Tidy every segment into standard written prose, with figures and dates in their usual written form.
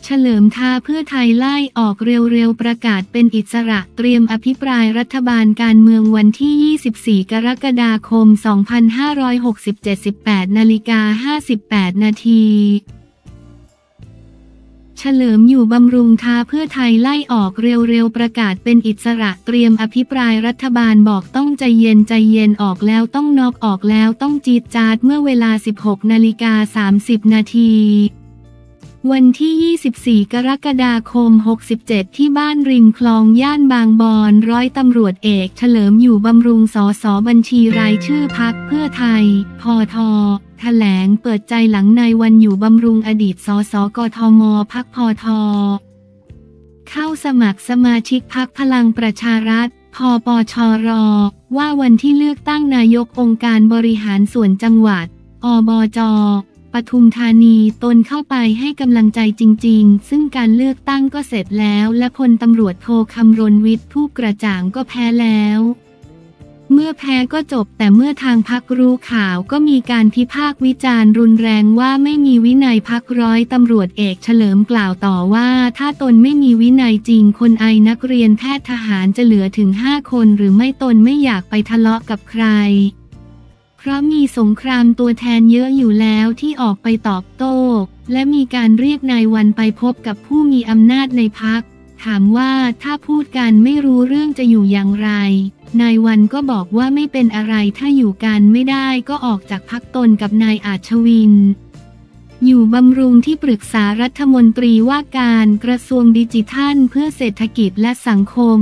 เฉลิมท้าเพื่อไทยไล่ออกเร็วๆประกาศเป็นอิสระเตรียมอภิปรายรัฐบาลการเมืองวันที่ 24 กรกฎาคม 2567 18:58 นาทีเฉลิมอยู่บำรุงท้าเพื่อไทยไล่ออกเร็วๆประกาศเป็นอิสระเตรียมอภิปรายรัฐบาลบอกต้องใจเย็นออกแล้วต้องนอกออกแล้วต้องจี๊ดจ๊าดเมื่อเวลา 16:30 นาทีวันที่ 24 กรกฎาคม 67 ที่บ้านริมคลองย่านบางบอนร้อยตำรวจเอกเฉลิมอยู่บำรุงสสบัญชีรายชื่อพรรคเพื่อไทยพท.แถลงเปิดใจหลังนายวันอยู่บำรุงอดีตสสกทมพรรคพท.เข้าสมัครสมาชิกพรรคพลังประชารัฐพปชร.ว่าวันที่เลือกตั้งนายกองค์การบริหารส่วนจังหวัดอบจ.ปทุมธานีตนเข้าไปให้กำลังใจจริงๆซึ่งการเลือกตั้งก็เสร็จแล้วและพลตำรวจโทคำรณวิทย์ผู้กระจ่างก็แพ้แล้วเมื่อแพ้ก็จบแต่เมื่อทางพรรครู้ข่าวก็มีการพิพากษ์วิจารณ์รุนแรงว่าไม่มีวินัยพรรคร้อยตำรวจเอกเฉลิมกล่าวต่อว่าถ้าตนไม่มีวินัยจริงคนนักเรียนแพทย์ทหารจะเหลือถึง5 คนหรือไม่ตนไม่อยากไปทะเลาะกับใครเพราะมีสงครามตัวแทนเยอะอยู่แล้วที่ออกไปตอบโต้และมีการเรียกนายวันไปพบกับผู้มีอำนาจในพรรคถามว่าถ้าพูดกันไม่รู้เรื่องจะอยู่อย่างไรนายวันก็บอกว่าไม่เป็นอะไรถ้าอยู่กันไม่ได้ก็ออกจากพรรคตนกับนายอาชวินอยู่บำรุงที่ปรึกษารัฐมนตรีว่าการกระทรวงดิจิทัลเพื่อเศรษฐกิจและสังคม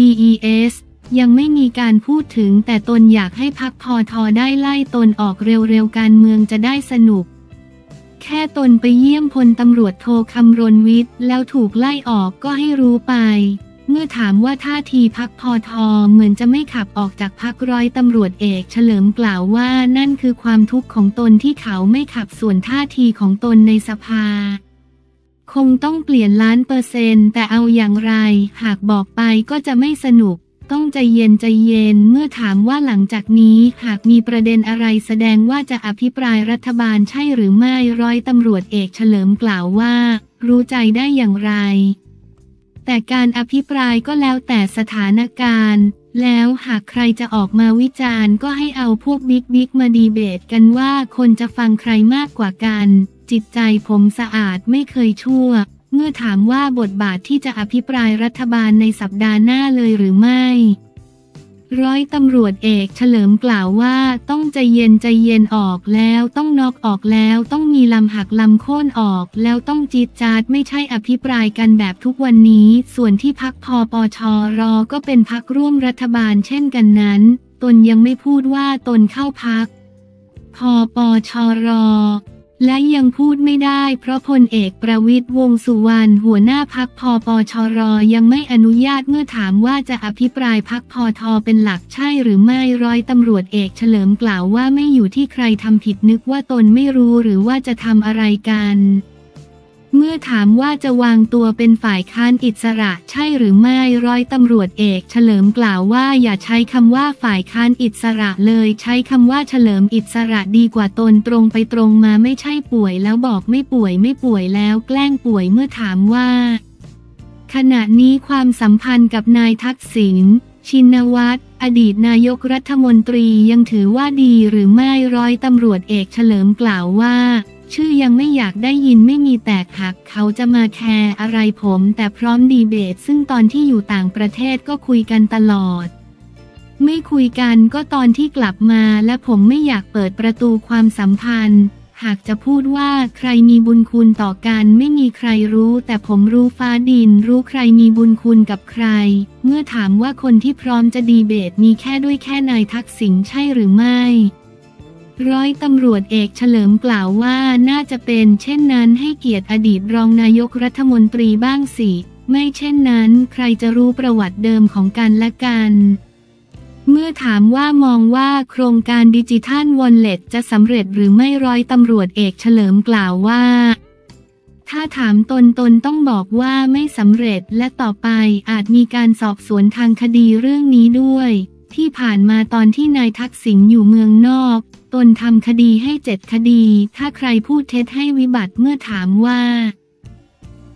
DESยังไม่มีการพูดถึงแต่ตนอยากให้พรรคพท.ได้ไล่ตนออกเร็วๆการเมืองจะได้สนุกแค่ตนไปเยี่ยมพลตำรวจโทคำรณวิทย์แล้วถูกไล่ออกก็ให้รู้ไปเมื่อถามว่าท่าทีพรรคพท.เหมือนจะไม่ขับออกจากพรรคร้อยตำรวจเอกเฉลิมกล่าวว่านั่นคือความทุกข์ของตนที่เขาไม่ขับส่วนท่าทีของตนในสภาคงต้องเปลี่ยน1,000,000%แต่เอาอย่างไรหากบอกไปก็จะไม่สนุกต้องใจเย็นเมื่อถามว่าหลังจากนี้หากมีประเด็นอะไรแสดงว่าจะอภิปรายรัฐบาลใช่หรือไม่ร้อยตำรวจเอกเฉลิมกล่าวว่ารู้ใจได้อย่างไรแต่การอภิปรายก็แล้วแต่สถานการณ์แล้วหากใครจะออกมาวิจารณ์ก็ให้เอาพวกบิ๊กมาดีเบตกันว่าคนจะฟังใครมากกว่ากันจิตใจผมสะอาดไม่เคยชั่วเมื่อถามว่าบทบาทที่จะอภิปรายรัฐบาลในสัปดาห์หน้าเลยหรือไม่ร้อยตำรวจเอกเฉลิมกล่าวว่าต้องใจเย็นออกแล้วต้องนอกออกแล้วต้องมีลำหักลำโค่นออกแล้วต้องจี๊ดจ๊าดไม่ใช่อภิปรายกันแบบทุกวันนี้ส่วนที่พรรคพปชรก็เป็นพรรคร่วมรัฐบาลเช่นกันนั้นตนยังไม่พูดว่าตนเข้าพรรคพปชรและยังพูดไม่ได้เพราะพลเอกประวิตรวงษ์สุวรรณหัวหน้าพรรคพปชรยังไม่อนุญาตเมื่อถามว่าจะอภิปรายพรรคพท.เป็นหลักใช่หรือไม่ร้อยตำรวจเอกเฉลิมกล่าวว่าไม่อยู่ที่ใครทำผิดนึกว่าตนไม่รู้หรือว่าจะทำอะไรกันเมื่อถามว่าจะวางตัวเป็นฝ่ายค้านอิสระใช่หรือไม่ร้อยตำรวจเอกเฉลิมกล่าวว่าอย่าใช้คำว่าฝ่ายค้านอิสระเลยใช้คำว่าเฉลิมอิสระดีกว่าตนตรงไปตรงมาไม่ใช่ป่วยแล้วบอกไม่ป่วยแล้วแกล้งป่วยเมื่อถามว่าขณะนี้ความสัมพันธ์กับนายทักษิณชินวัตรอดีตนายกรัฐมนตรียังถือว่าดีหรือไม่ร้อยตำรวจเอกเฉลิมกล่าวว่าชื่อยังไม่อยากได้ยินไม่มีแตกหักเขาจะมาแคร์อะไรผมแต่พร้อมดีเบตซึ่งตอนที่อยู่ต่างประเทศก็คุยกันตลอดไม่คุยกันก็ตอนที่กลับมาและผมไม่อยากเปิดประตูความสัมพันธ์หากจะพูดว่าใครมีบุญคุณต่อกันไม่มีใครรู้แต่ผมรู้ฟ้าดินรู้ใครมีบุญคุณกับใครเมื่อถามว่าคนที่พร้อมจะดีเบตมีแค่นายทักษิณใช่หรือไม่ร้อยตำรวจเอกเฉลิมกล่าวว่าน่าจะเป็นเช่นนั้นให้เกียรติอดีตรองนายกรัฐมนตรีบ้างสิไม่เช่นนั้นใครจะรู้ประวัติเดิมของกันและกันเมื่อถามว่ามองว่าโครงการดิจิทัลวอลเล็ตจะสำเร็จหรือไม่ร้อยตำรวจเอกเฉลิมกล่าวว่าถ้าถามตนต้องบอกว่าไม่สำเร็จและต่อไปอาจมีการสอบสวนทางคดีเรื่องนี้ด้วยที่ผ่านมาตอนที่นายทักษิณอยู่เมืองนอกตนทำคดีให้7 คดีถ้าใครพูดเท็จให้วิบัติเมื่อถามว่าป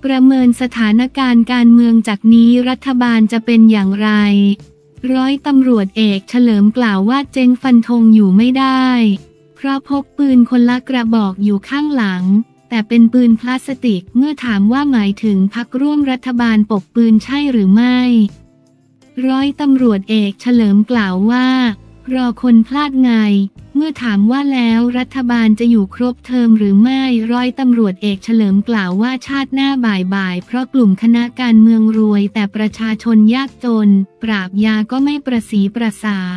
ประเมินสถานการณ์การเมืองจากนี้รัฐบาลจะเป็นอย่างไรร้อยตำรวจเอกเฉลิมกล่าวว่าเจ๊งฟันธงอยู่ไม่ได้เพราะพกปืนคนละกระบอกอยู่ข้างหลังแต่เป็นปืนพลาสติกเมื่อถามว่าหมายถึงพรรคร่วมรัฐบาลปกปืนใช่หรือไม่ร้อยตำรวจเอกเฉลิมกล่าวว่ารอคนพลาดไงเมื่อถามว่าแล้วรัฐบาลจะอยู่ครบเทอมหรือไม่ร้อยตำรวจเอกเฉลิมกล่าวว่าชาติหน้าบ่ายเพราะกลุ่มคณะการเมืองรวยแต่ประชาชนยากจนปราบยาก็ไม่ประสีประสา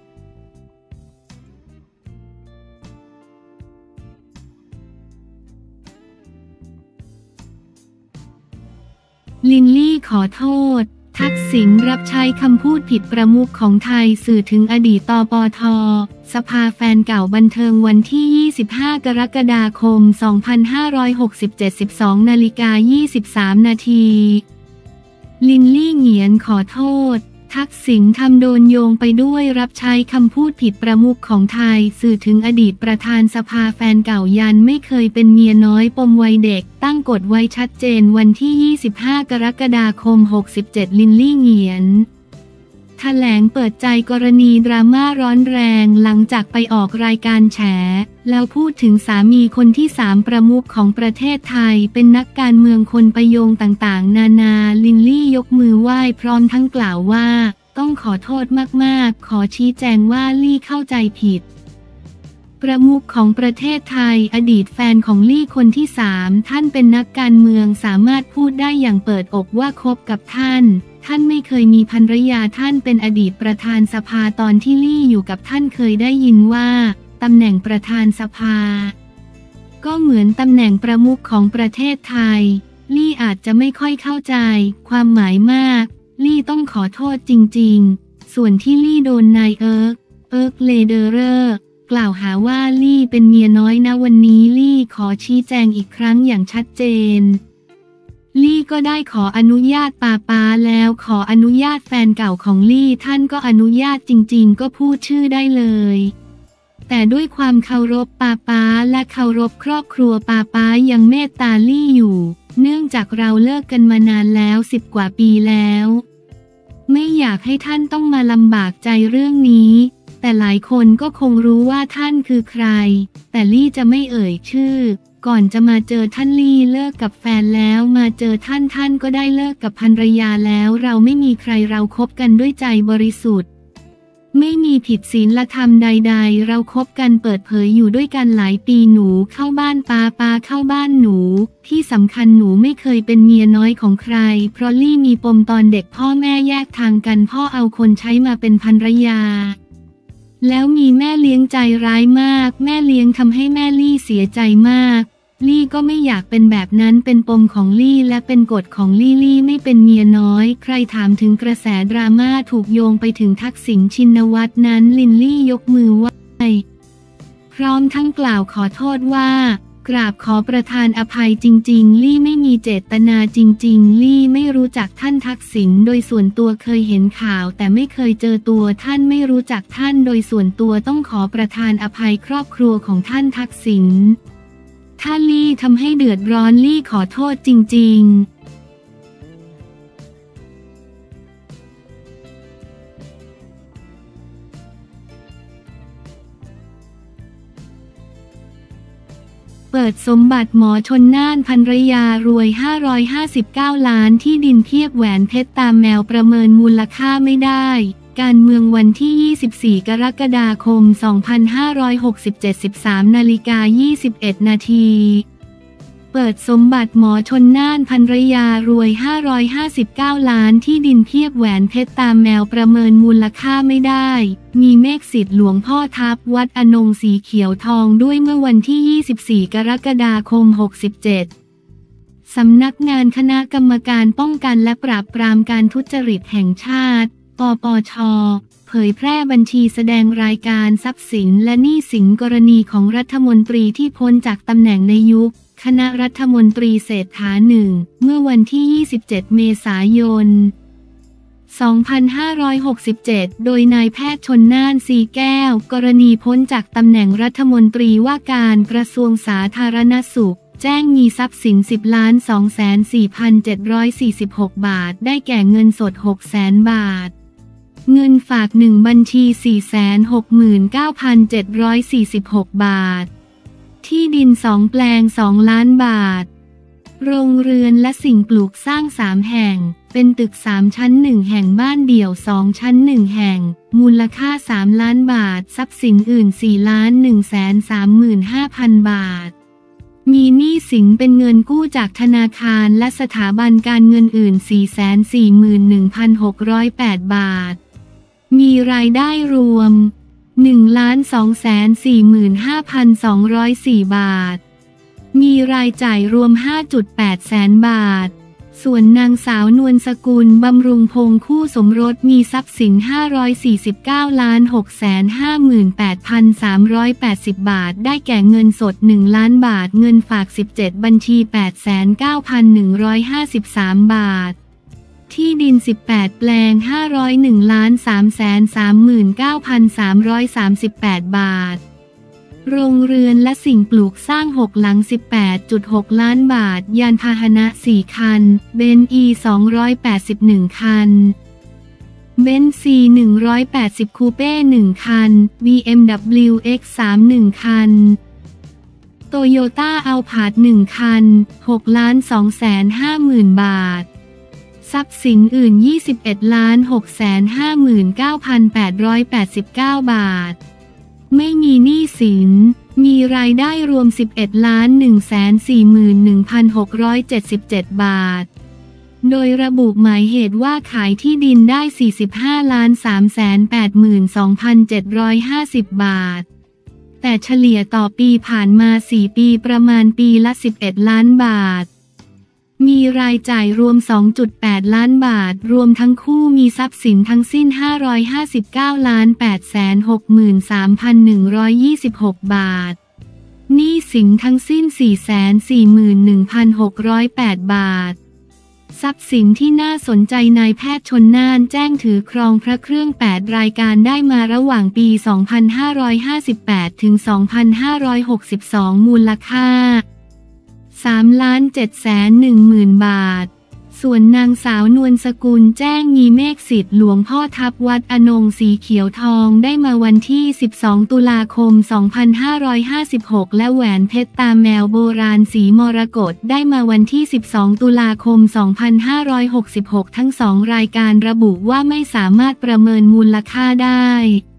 ลินลี่ขอโทษทักษิณรับใช้คำพูดผิดประมุขของไทยสื่อถึงอดีตตปท.สภาแฟนเก่าบันเทิงวันที่ 25 กรกฎาคม 2567 12:23 นาทีลินลี่เหงียนขอโทษทักษิณทำโดนโยงไปด้วยรับใช้คำพูดผิดประมุขของไทยสื่อถึงอดีตประธานสภาแฟนเก่ายันไม่เคยเป็นเมียน้อยปมวัยเด็กตั้งกฎไว้ชัดเจนวันที่ 25 กรกฎาคม 67 ลินลี่เหงียนแถลงเปิดใจกรณีดราม่าร้อนแรงหลังจากไปออกรายการแฉแล้วพูดถึงสามีคนที่3ประมุขของประเทศไทยเป็นนักการเมืองคนประโยงต่างๆนานาลินลี่ยกมือไหว้พร้อมทั้งกล่าวว่าต้องขอโทษมากๆขอชี้แจงว่าลี่เข้าใจผิดประมุขของประเทศไทยอดีตแฟนของลี่คนที่3ท่านเป็นนักการเมืองสามารถพูดได้อย่างเปิดอกว่าคบกับท่านไม่เคยมีภรรยาท่านเป็นอดีตประธานสภาตอนที่ลี่อยู่กับท่านเคยได้ยินว่าตำแหน่งประธานสภาก็เหมือนตำแหน่งประมุขของประเทศไทยลี่อาจจะไม่ค่อยเข้าใจความหมายมากลี่ต้องขอโทษจริงๆส่วนที่ลี่โดนนายเอิร์กเลเดอเรอร์กล่าวหาว่าลี่เป็นเมียน้อยนะวันนี้ลี่ขอชี้แจงอีกครั้งอย่างชัดเจนลี่ก็ได้ขออนุญาตป้าแล้วขออนุญาตแฟนเก่าของลี่ท่านก็อนุญาตจริงๆก็พูดชื่อได้เลยแต่ด้วยความเคารพป้าและเคารพครอบครัวป้ายังเมตตาลี่อยู่เนื่องจากเราเลิกกันมานานแล้ว10 กว่าปีแล้วไม่อยากให้ท่านต้องมาลำบากใจเรื่องนี้แต่หลายคนก็คงรู้ว่าท่านคือใครแต่ลี่จะไม่เอ่ยชื่อก่อนจะมาเจอท่านลี่เลิกกับแฟนแล้วมาเจอท่านก็ได้เลิกกับภรรยาแล้วเราไม่มีใครเราคบกันด้วยใจบริสุทธิ์ไม่มีผิดศีลธรรมใดๆเราคบกันเปิดเผยอยู่ด้วยกันหลายปีหนูเข้าบ้านป้าเข้าบ้านหนูที่สำคัญหนูไม่เคยเป็นเมียน้อยของใครเพราะลี่มีปมตอนเด็กพ่อแม่แยกทางกันพ่อเอาคนใช้มาเป็นภรรยาแล้วมีแม่เลี้ยงใจร้ายมากแม่เลี้ยงทำให้แม่ลี่เสียใจมากลี่ก็ไม่อยากเป็นแบบนั้นเป็นปมของลี่และเป็นกฎของลี่ไม่เป็นเมียน้อยใครถามถึงกระแสดราม่าถูกโยงไปถึงทักษิณชินวัตรนั้นลินลี่ยกมือไหว้พร้อมทั้งกล่าวขอโทษว่ากราบขอประทานอภัยจริงๆลี่ไม่มีเจตนาจริงๆลี่ไม่รู้จักท่านทักษิณโดยส่วนตัวเคยเห็นข่าวแต่ไม่เคยเจอตัวท่านไม่รู้จักท่านโดยส่วนตัวต้องขอประทานอภัยครอบครัวของท่านทักษิณถ้าลี่ทำให้เดือดร้อนลี่ขอโทษจริงๆเปิดสมบัติหมอชนน่านภรรยารวย559 ล้านที่ดินเทียบแหวนเพชรตามแมวประเมินมูลค่าไม่ได้การเมืองวันที่ 24 กรกฎาคม 2567 13:21 นาทีเปิดสมบัติหมอชนน่านภรรยารวย559 ล้านที่ดินเทียบแหวนเพชรตามแมวประเมินมูลค่าไม่ได้มีเมฆสิทธิ์หลวงพ่อทับวัดอนงสีเขียวทองด้วยเมื่อวันที่ 24 กรกฎาคม 67สำนักงานคณะกรรมการป้องกันและปราบปรามการทุจริตแห่งชาติปปช.เผยแพร่บัญชีแสดงรายการทรัพย์สินและหนี้สินกรณีของรัฐมนตรีที่พ้นจากตำแหน่งในยุคคณะรัฐมนตรีเศรษฐา1เมื่อวันที่ 27 เมษายน 2567 โดยนายแพทย์ชลน่านสีแก้วกรณีพ้นจากตำแหน่งรัฐมนตรีว่าการกระทรวงสาธารณสุขแจ้งมีทรัพย์สิน 10,204,746 บาทได้แก่เงินสด 600,000 บาทเงินฝาก1บัญชี 469,746 บาทที่ดิน2แปลง2 ล้านบาทโรงเรือนและสิ่งปลูกสร้าง3แห่งเป็นตึก3ชั้น1แห่งบ้านเดี่ยว2ชั้น1แห่งมูลค่า3 ล้านบาททรัพย์สินอื่น 4,135,000 บาทมีหนี้สินเป็นเงินกู้จากธนาคารและสถาบันการเงินอื่น 441,608 บาทมีรายได้รวม 1,245,204 บาทมีรายจ่ายรวม 5.8 แสนบาทส่วนนางสาวนวลสกุลบำรุงพงษ์คู่สมรสมีทรัพย์สิน 549,658,380 บาทได้แก่เงินสด1 ล้านบาทเงินฝาก17บัญชี 8,9,153 บาทที่ดิน18แปลง 501,339,338 บาทโรงเรือนและสิ่งปลูกสร้าง6หลัง 18.6 ล้านบาทยานพาหนะ4คันเบนซ์ 281 คันเบนซ์ 180 คูเป้1คัน BMW X3 1 คันโตโยต้าอัลพาร์ด1คัน 6,250,000 บาททรัพย์สินอื่น 21,659,889 บาทไม่มีหนี้สินมีรายได้รวม 11,141,677 บาทโดยระบุหมายเหตุว่าขายที่ดินได้ 45,382,750 บาทแต่เฉลี่ยต่อปีผ่านมา4ปีประมาณปีละ11 ล้านบาทมีรายจ่ายรวม 2.8 ล้านบาทรวมทั้งคู่มีทรัพย์สินทั้งสิ้น 559,863,126 บาทหนี้สินทั้งสิ้น 441,608 บาททรัพย์สินที่น่าสนใจนายแพทย์ชลน่านแจ้งถือครองพระเครื่อง8รายการได้มาระหว่างปี 2558 ถึง 2562 มูลค่า3,710,000 บาทส่วนนางสาวนวลสกุลแจ้งมีเมฆสิทธิ์หลวงพ่อทับวัดอนงสีเขียวทองได้มาวันที่ 12 ตุลาคม 2556 และแหวนเพชรตาแมวโบราณสีมรกตได้มาวันที่ 12 ตุลาคม 2566 ทั้ง2รายการระบุว่าไม่สามารถประเมินมูลค่าได้